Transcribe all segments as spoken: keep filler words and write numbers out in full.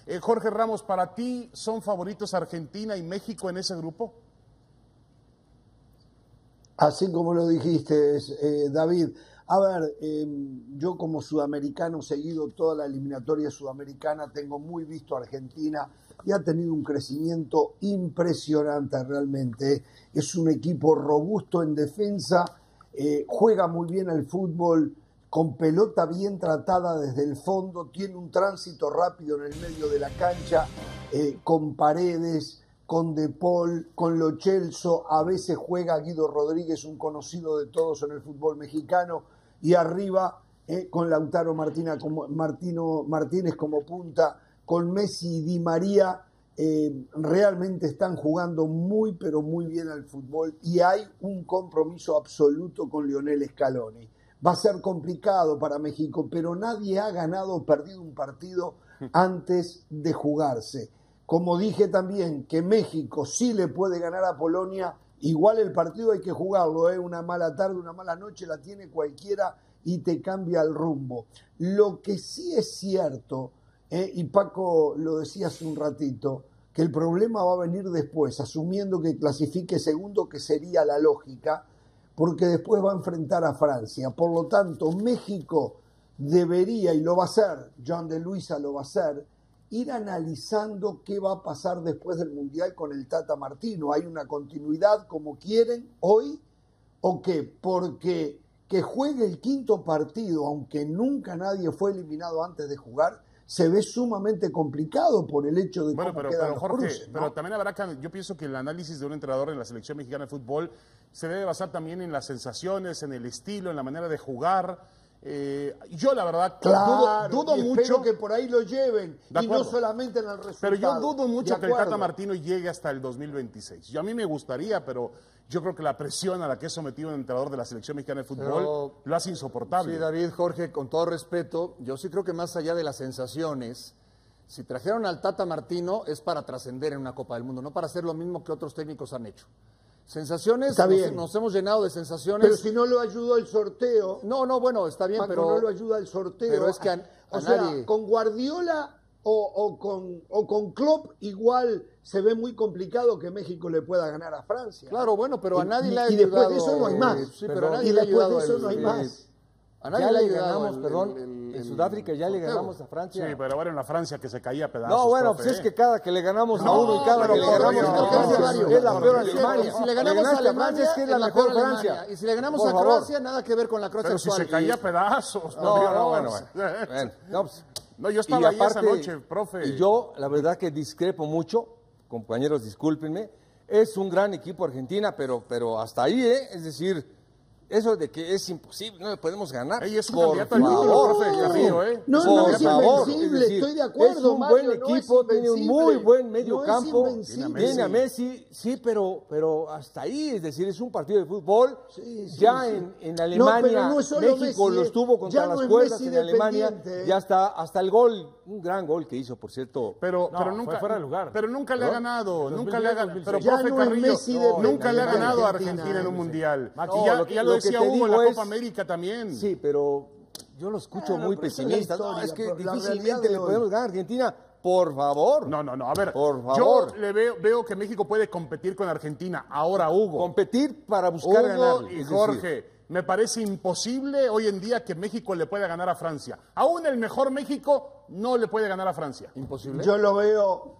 Eh, Jorge Ramos, ¿para ti son favoritos Argentina y México en ese grupo? Así como lo dijiste, eh, David. A ver, eh, yo como sudamericano, seguido toda la eliminatoria sudamericana, tengo muy visto a Argentina y ha tenido un crecimiento impresionante realmente. Es un equipo robusto en defensa, eh, juega muy bien al fútbol, con pelota bien tratada desde el fondo, tiene un tránsito rápido en el medio de la cancha, eh, con Paredes, con De Paul, con Lo Celso, a veces juega Guido Rodríguez, un conocido de todos en el fútbol mexicano, y arriba eh, con Lautaro Martina como, Martino, Martínez como punta, con Messi y Di María, eh, realmente están jugando muy pero muy bien al fútbol y hay un compromiso absoluto con Lionel Scaloni. Va a ser complicado para México, pero nadie ha ganado o perdido un partido antes de jugarse. Como dije también que México sí le puede ganar a Polonia, igual el partido hay que jugarlo, ¿eh? Una mala tarde, una mala noche la tiene cualquiera y te cambia el rumbo. Lo que sí es cierto, ¿eh? Y Paco lo decía hace un ratito, que el problema va a venir después, asumiendo que clasifique segundo, que sería la lógica, porque después va a enfrentar a Francia. Por lo tanto, México debería, y lo va a hacer, John de Luisa lo va a hacer, ir analizando qué va a pasar después del Mundial con el Tata Martino. ¿Hay una continuidad como quieren hoy o qué? Porque que juegue el quinto partido, aunque nunca nadie fue eliminado antes de jugar, se ve sumamente complicado por el hecho de bueno, cómo pero, quedan pero los Jorge, cruces, ¿no? Pero también habrá que, yo pienso que el análisis de un entrenador en la selección mexicana de fútbol se debe basar también en las sensaciones, en el estilo, en la manera de jugar. Eh, yo la verdad Claro, dudo, dudo y mucho espero que por ahí lo lleven de y acuerdo, no solamente en el resultado. pero yo dudo mucho De que el Tata acuerdo. Martino llegue hasta el dos mil veintiséis. Yo, a mí me gustaría, pero yo creo que la presión a la que es sometido un entrenador de la selección mexicana de fútbol Pero, lo hace insoportable. Sí, David, Jorge, con todo respeto, yo sí creo que más allá de las sensaciones, si trajeron al Tata Martino es para trascender en una Copa del Mundo, no para hacer lo mismo que otros técnicos han hecho. Sensaciones, Está nos, bien. nos hemos llenado de sensaciones. Pero si no lo ayudó el sorteo, No, no, bueno, está bien, Paco, pero no lo ayuda el sorteo. pero es que a- o a sea, nadie- con Guardiola o, o con, o con Klopp igual se ve muy complicado que México le pueda ganar a Francia. Claro, bueno, pero a Y- nadie y- le ha y después ayudado. de eso no hay más. Sí, pero Perdón. a nadie Y le ha después ayudado de eso el- no hay el- más. A nadie Ya le ha le ayudado ganamos, el- perdón, el- el- en el Sudáfrica ya le sorteo. ganamos a Francia. Sí, pero ahora en la Francia que se caía a pedazos. No, bueno, profe, pues es ¿eh? que cada que le ganamos a No, uno y cada pero que le por ganamos Dios, a por Francia Dios, es la por peor Dios. Alemania. Y si le ganamos ganaste a Alemania, es que es la es mejor Alemania. Francia. Y si le ganamos Por a favor. Croacia, nada que ver con la Croacia Pero si actual. se caía a Y- pedazos. No, por Dios. no, bueno, bueno. Bueno, no, pues, No, yo estaba y ahí aparte, esa noche, profe. Y yo, la verdad que discrepo mucho, compañeros, discúlpenme, es un gran equipo Argentina, pero, pero hasta ahí, ¿eh? Es decir, eso de que es imposible, no le podemos ganar. Ey, es un por candidato al título, favor. profe Carrillo, ¿eh? No, Es no, un es Por candidato al favor, título. invencible, es decir, estoy de acuerdo, es un Mario, buen no es equipo, tiene un muy invencible, buen medio no es campo, invencible. tiene a Messi, sí, pero, pero hasta ahí, es decir, es un partido de fútbol. Sí, sí, ya sí. En, en No, Alemania, pero no es solo México Messi, lo eh. estuvo contra Ya no las es cuerdas Messi en Alemania, dependiente, eh. ya está hasta el gol, un gran gol que hizo, por cierto. Pero, No, pero fue nunca, fuera de lugar. pero nunca le ha ¿Perdón? ganado, dos mil nunca le ha diez, ganado. dos Pero mil seis. profe Ya no es Carrillo, Messi no, nunca le ha dependiente ganado a Argentina, Argentina en un eh. mundial. No, y ya lo que- ya lo lo que decía te Hugo en digo la es- Copa América también. Sí, pero yo lo escucho Bueno, muy pero esa es la pesimista. No, historia, es que pero la realidad difícilmente de le hoy. podemos ganar a Argentina. Por favor. No, no, no. A ver, Por yo favor. le veo, veo que México puede competir con Argentina. Ahora, Hugo. Competir para buscar Hugo ganar. y es Jorge, decir, me parece imposible hoy en día que México le pueda ganar a Francia. Aún el mejor México no le puede ganar a Francia. Imposible. Yo lo veo.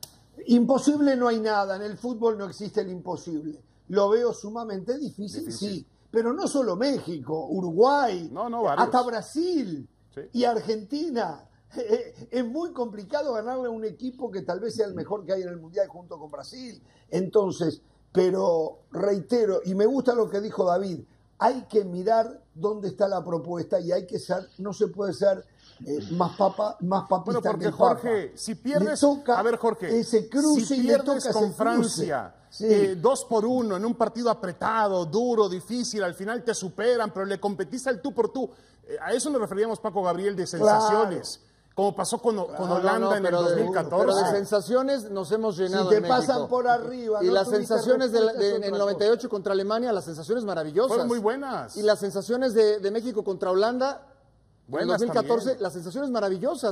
Imposible no hay nada. En el fútbol no existe el imposible. Lo veo sumamente difícil, sí. Pero no solo México, Uruguay, No, no, varios. hasta Brasil Sí. y Argentina. Eh, Es muy complicado ganarle a un equipo que tal vez sea el mejor que hay en el Mundial junto con Brasil. Entonces, pero reitero, y me gusta lo que dijo David, hay que mirar dónde está la propuesta y hay que ser, no se puede ser eh, más papa, más papista Bueno, porque que el Papa. Jorge, si pierdes, Le toca a ver Jorge, ese cruce si y le pierdes toca con ese Francia, cruce. Sí. eh, dos por uno, en un partido apretado, duro, difícil, al final te superan, pero le competiste al tú por tú. Eh, a eso nos referíamos, Paco Gabriel, de sensaciones, como pasó con, con No, Holanda no, no, en pero el de- dos mil catorce. Pero de sensaciones nos hemos llenado Si te en México. pasan por arriba, Y no las tuviste sensaciones de la- respuesta, de- es en el otra noventa y ocho contra Alemania, las sensaciones maravillosas. Fueron muy buenas. Y las sensaciones de, de México contra Holanda, en Buenas dos mil catorce, también. las sensaciones maravillosas.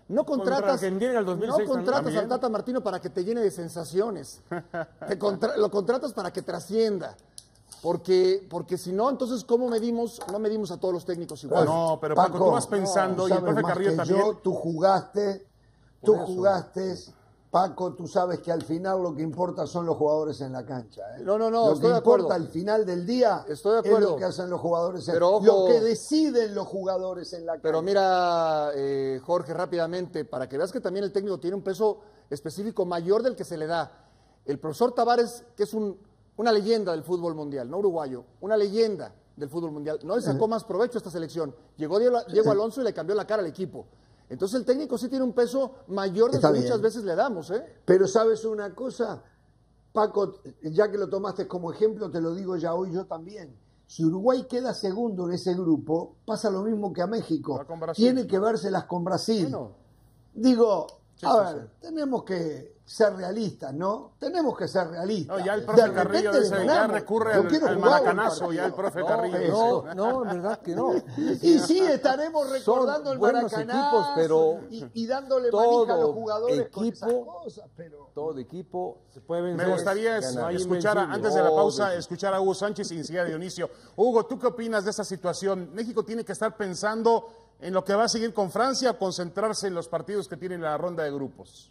No contratas, Argentina en el dos mil seis no contratas también. al Tata Martino para que te llene de sensaciones. Te contra- lo contratas para que trascienda. Porque, porque si no, entonces, ¿cómo medimos? No medimos a todos los técnicos igual. No, pero Paco, tú vas pensando, y el sabes profe más Carrillo que también. yo, tú jugaste, tú eso. jugaste, Paco, tú sabes que al final lo que importa son los jugadores en la cancha. ¿eh? No, no, no, Lo estoy que de importa acuerdo. al final del día Estoy de es acuerdo. lo que hacen los jugadores, en, Pero ojo- lo que deciden los jugadores en la cancha. Pero mira, eh, Jorge, rápidamente, para que veas que también el técnico tiene un peso específico mayor del que se le da. El profesor Tavares, que es un, una leyenda del fútbol mundial, no uruguayo, una leyenda del fútbol mundial, no le sacó más provecho a esta selección. Llegó Diego, Diego Alonso y le cambió la cara al equipo. Entonces el técnico sí tiene un peso mayor del Está que bien. muchas veces le damos, ¿eh? Pero ¿sabes una cosa? Paco, ya que lo tomaste como ejemplo, te lo digo ya hoy yo también. Si Uruguay queda segundo en ese grupo, pasa lo mismo que a México. Va con Brasil. Tiene que vérselas con Brasil. Bueno. Digo, Sí, a sí, ver, tenemos que ser realistas, ¿no? Tenemos que ser realistas. No, ya el profe De Carrillo repente dice, le ya ganamos. recurre Yo al, quiero al jugar un maracanazo, partido. ya el profe No, Carrillo. No, no, en verdad que no. Y sí, estaremos recordando el buenos Maracanazo equipos, pero y, y dándole todo manija a los jugadores con esas equipo- cosas, pero... Todo equipo Se puede vencer. Me gustaría es- No hay escuchar, a- invencible. antes de la No, pausa, de- escuchar a Hugo Sánchez y enseguida a Dionisio. Hugo, ¿tú qué opinas de esa situación? ¿México tiene que estar pensando en lo que va a seguir con Francia o concentrarse en los partidos que tienen la ronda de grupos?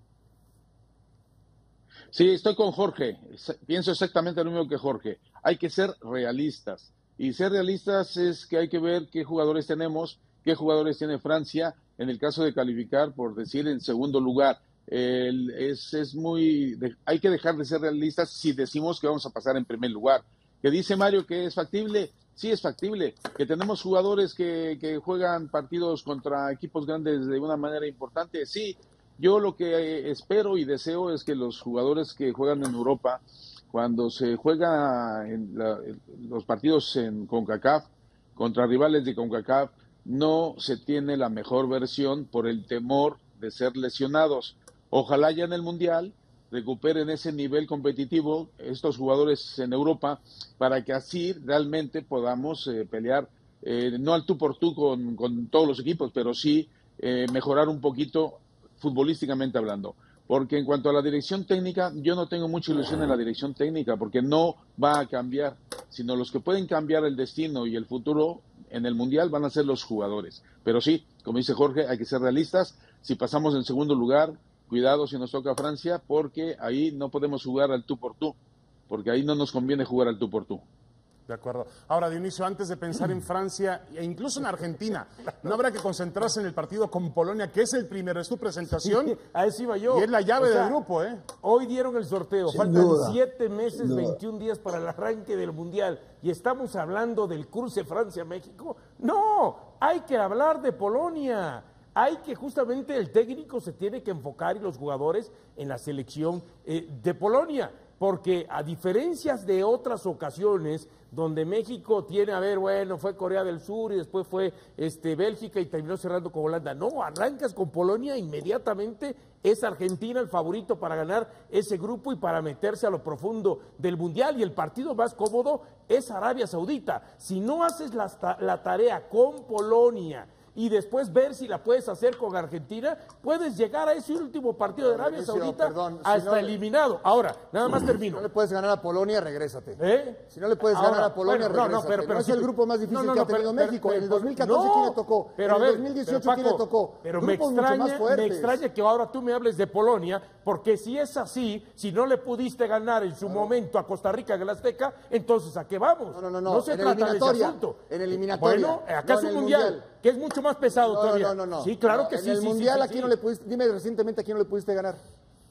Sí, estoy con Jorge. Pienso exactamente lo mismo que Jorge. Hay que ser realistas. Y ser realistas es que hay que ver qué jugadores tenemos, qué jugadores tiene Francia, en el caso de calificar, por decir, en segundo lugar. El- es, es muy... de- hay que dejar de ser realistas si decimos que vamos a pasar en primer lugar. Que dice Mario que es factible, sí es factible. Que tenemos jugadores que, que juegan partidos contra equipos grandes de una manera importante, sí. Yo lo que eh, espero y deseo es que los jugadores que juegan en Europa, cuando se juega en la- en los partidos en CONCACAF, contra rivales de CONCACAF, no se tiene la mejor versión por el temor de ser lesionados. Ojalá ya en el Mundial recuperen ese nivel competitivo estos jugadores en Europa para que así realmente podamos eh, pelear, eh, no al tú por tú con, con todos los equipos, pero sí eh, mejorar un poquito futbolísticamente hablando. Porque en cuanto a la dirección técnica, yo no tengo mucha ilusión en la dirección técnica, porque no va a cambiar, sino los que pueden cambiar el destino y el futuro en el Mundial van a ser los jugadores. Pero sí, como dice Jorge, hay que ser realistas. Si pasamos en segundo lugar, cuidado si nos toca Francia, porque ahí no podemos jugar al tú por tú, porque ahí no nos conviene jugar al tú por tú. De acuerdo. Ahora, Dionisio, antes de pensar en Francia e incluso en Argentina, ¿no habrá que concentrarse en el partido con Polonia, que es el primero? Es tu presentación A eso iba yo. y es la llave O sea, del grupo, ¿eh? Hoy dieron el sorteo, Sin faltan duda. siete meses, Sin duda. veintiún días para el arranque del Mundial y estamos hablando del cruce Francia-México. No, hay que hablar de Polonia. Hay que justamente el técnico se tiene que enfocar y los jugadores en la selección eh, de Polonia. Porque a diferencias de otras ocasiones donde México tiene, a ver, bueno, fue Corea del Sur y después fue este, Bélgica y terminó cerrando con Holanda. No, arrancas con Polonia, inmediatamente es Argentina el favorito para ganar ese grupo y para meterse a lo profundo del Mundial. Y el partido más cómodo es Arabia Saudita. Si no haces la, la tarea con Polonia y después ver si la puedes hacer con Argentina, puedes llegar a ese último partido de Arabia Mauricio, Saudita perdón, si hasta no le- eliminado. Ahora, nada más Si termino. no le puedes ganar a Polonia, regrésate. ¿Eh? Si no le puedes Ahora, ganar a Polonia, bueno, no, no, regrésate. pero- pero No es si el tú- grupo más difícil no, no, que ha no, tenido pero- México. pero- En el dos mil catorce, no, ¿quién le tocó? Pero a en ver, el dos mil dieciocho, pero, ¿quién le Paco, tocó? Pero me Grupos mucho más extraña, me fuertes. extraña que ahora tú me hables de Polonia, porque si es así, si no le pudiste ganar en su momento a Costa Rica en el Azteca, entonces ¿a qué vamos? No, no, no, no, se en trata de ese eliminatoria, asunto. en eliminatoria, Bueno, acá no es en un el mundial, mundial. que es mucho más pesado No, todavía. no, no, no. Sí, claro No, que en sí. el sí, sí, mundial, sí, ¿a quién sí. no le pudiste, dime recientemente a quién no le pudiste ganar?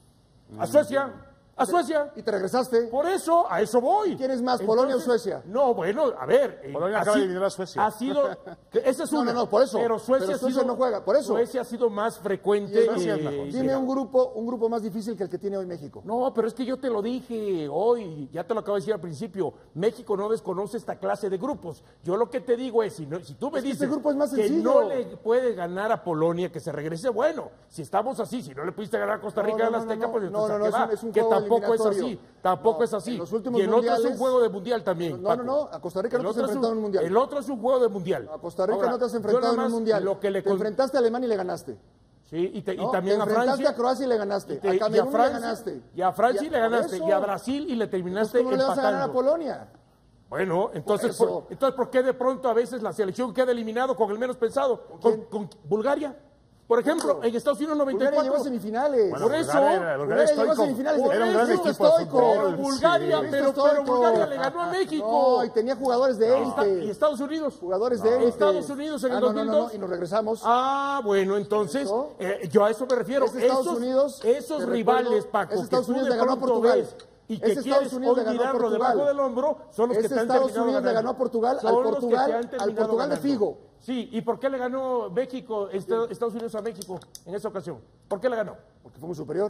A Suecia, a Suecia. Y te regresaste. Por eso, a eso voy. ¿Quién es más, Polonia o Suecia? No, bueno, a ver. eh, Polonia ha acaba de si- eliminar a Suecia. Ha sido. que esa es No, una. no, no, por eso. Pero Suecia, Pero ha Suecia sido- no juega, por eso. Suecia ha sido más Y frecuente. Suecia es eh, mejor. y Dime mira. un grupo, un grupo más difícil que el que tiene hoy México. No, pero es que yo te lo dije hoy, ya te lo acabo de decir al principio, México no desconoce esta clase de grupos. Yo lo que te digo es, si, no- si tú me Es que dices este grupo es más que sencillo. no le puede ganar a Polonia, que se regrese, bueno, si estamos así, si no le pudiste ganar a Costa No, Rica no, en la no, Azteca, no, pues no, entonces, no, ¿a no, qué es va? un- es un que juego tampoco es así, eliminatorio. tampoco No, es así. en los últimos Y el otro es un mundiales- juego de mundial también. No, no, Paco. no, a Costa Rica El no te has otro es enfrentado en un mundial. El otro es un juego de mundial. A Costa Rica Ahora, no te has yo enfrentado nada en un más mundial. Lo que le te con- enfrentaste a Alemania y le ganaste. Sí, y, te- y ¿no? también Te a enfrentaste Francia. a Croacia y le ganaste. Y te- a y a Camerún le Francia, ganaste. y a Francia Y le por ganaste. eso. Y a Brasil y le terminaste ¿Cómo no le vas a ganar a empatando. Polonia? Bueno, entonces Por por, eso. entonces, ¿por qué de pronto a veces la selección queda eliminado con el menos pensado? Con, con Bulgaria. Por ejemplo, en Estados Unidos noventa y Bulgaria llegó a cuatro. semifinales. Por eso, Bulgaria era- Bulgaria Bulgaria llegó a estoico. semifinales. Era un gran Cristo equipo de estoico. fútbol. Pero Bulgaria, Sí. pero, Cristo pero estoico. Bulgaria le ganó a México. No, y tenía jugadores de Esta- élite. ¿Y Estados Unidos? Jugadores de élite. Estados Unidos en Ah, el no, no, no, dos mil dos. no, y nos regresamos. Ah, bueno, entonces, ¿Eso? eh, yo a eso me refiero. Ese Estados esos, Unidos, esos te rivales, recuerdo, Paco, ese que Estados tú Unidos de le ganó a pronto Portugal. ves y que Ese quieres Estados Unidos le ganó a olvidarlo Portugal. debajo del hombro, son los Ese que te han Estados terminado Unidos le ganando. ganó a Portugal, Son al los que Portugal- te han al terminado Portugal de ganando. Figo. Sí, ¿y por qué le ganó México, este- Estados Unidos a México en esa ocasión? ¿Por qué le ganó? Porque fue muy superior.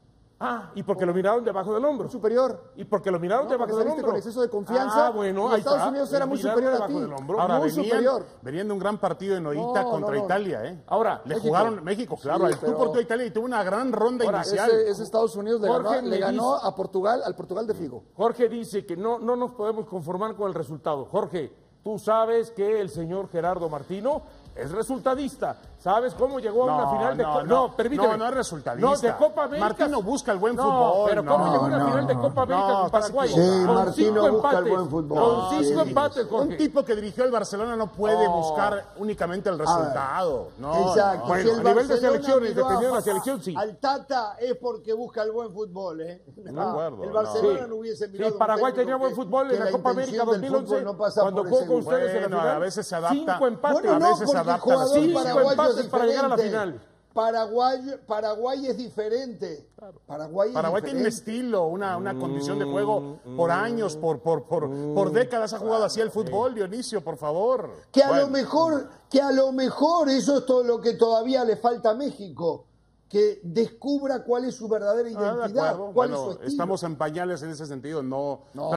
Ah, y porque lo miraron debajo del hombro. Superior. Y porque lo miraron No, debajo porque del saliste hombro. con exceso de confianza, Ah, bueno, y ahí Estados está. Unidos era muy Miraron superior a debajo ti. del hombro. Ahora muy venían, superior. venían de un gran partido en Oita No, contra no, no. Italia, ¿eh? Ahora, le México. jugaron México, claro, Sí, al tú pero- por tu Italia y tuvo una gran ronda Ahora, inicial. Ese, ese Estados Unidos le Jorge ganó, me le ganó dice- a Portugal, al Portugal de Figo. Jorge dice que no, no nos podemos conformar con el resultado. Jorge, tú sabes que el señor Gerardo Martino es resultadista. ¿Sabes cómo llegó a No, una final de no, Copa? no. No, permíteme. No, no es resultadista. No, de Copa América. Martino busca el buen No, fútbol, pero no, ¿cómo llegó a una no, final de Copa América no, con estás Paraguay? equivocado. Sí, Con Martino cinco busca el empates. buen fútbol. Con Sí. cinco empates, Jorge. Un tipo que dirigió el Barcelona no puede No. buscar únicamente el resultado. No, Exacto. no. Bueno, Si el a nivel de Barcelona selecciones, miró a- dependiendo de la selección, sí. Al Tata es porque busca el buen fútbol, ¿eh? De acuerdo, El Barcelona no. no, hubiese Sí, mirado. un Paraguay técnico tenía buen que- fútbol que en la Copa América intención dos del mil once, fútbol no pasa cuando por jugó ese con gusto. ustedes en la Bueno, final. a veces se adapta. Cinco empates. Bueno, a no, veces se porque el adapta a la jugador selección. paraguayo empates es para llegar a la diferente. final. Paraguay, Paraguay es diferente. Paraguay, es Paraguay tiene un diferente. estilo, una, una condición de juego por años, por, por, por, por décadas ha jugado así el fútbol, Dionisio, por favor. Que a Bueno. lo mejor, que a lo mejor eso es todo lo que todavía le falta a México, que descubra cuál es su verdadera Ah, de identidad, acuerdo. cuál es Bueno, su estilo. estamos en pañales en ese sentido, no. No.